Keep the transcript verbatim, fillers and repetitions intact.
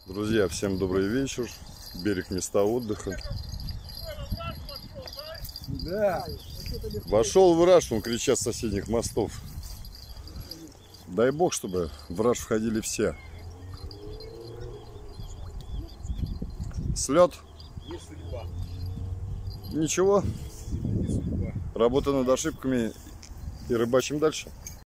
Друзья, всем добрый вечер. Берег, места отдыха. Да. Вошел в раж, он кричат с соседних мостов. Дай бог, чтобы в раж входили все. Слет? Не судьба. Ничего. Не судьба. Работа над ошибками и рыбачим дальше.